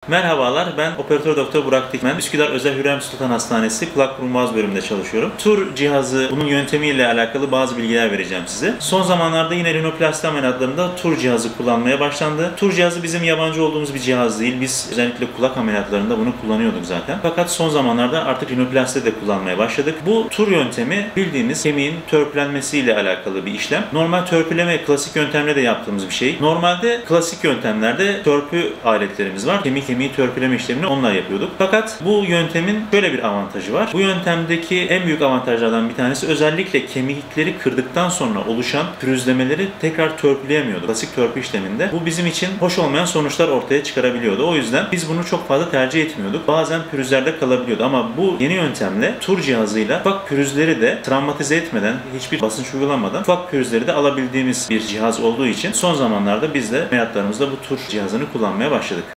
Merhabalar, ben Operatör Doktor Burak Dikmen. Üsküdar Özel Hürrem Sultan Hastanesi Kulak Burun Boğaz bölümünde çalışıyorum. TUR cihazı, bunun yöntemiyle alakalı bazı bilgiler vereceğim size. Son zamanlarda yine rinoplasti ameliyatlarında TUR cihazı kullanmaya başlandı. TUR cihazı bizim yabancı olduğumuz bir cihaz değil. Biz özellikle kulak ameliyatlarında bunu kullanıyorduk zaten. Fakat son zamanlarda artık rinoplasti de kullanmaya başladık. Bu TUR yöntemi bildiğiniz kemiğin törpülenmesiyle alakalı bir işlem. Normal törpüleme klasik yöntemle de yaptığımız bir şey. Normalde klasik yöntemlerde törpü aletlerimiz var. Kemiği törpüleme işlemini onunla yapıyorduk. Fakat bu yöntemin şöyle bir avantajı var. Bu yöntemdeki en büyük avantajlardan bir tanesi özellikle kemikleri kırdıktan sonra oluşan pürüzlemeleri tekrar törpüleyemiyorduk. Klasik törpü işleminde bu bizim için hoş olmayan sonuçlar ortaya çıkarabiliyordu. O yüzden biz bunu çok fazla tercih etmiyorduk. Bazen pürüzlerde kalabiliyordu ama bu yeni yöntemle TUR cihazıyla ufak pürüzleri de travmatize etmeden, hiçbir basınç uygulamadan ufak pürüzleri de alabildiğimiz bir cihaz olduğu için son zamanlarda biz de ameliyatlarımızda bu TUR cihazını kullanmaya başladık.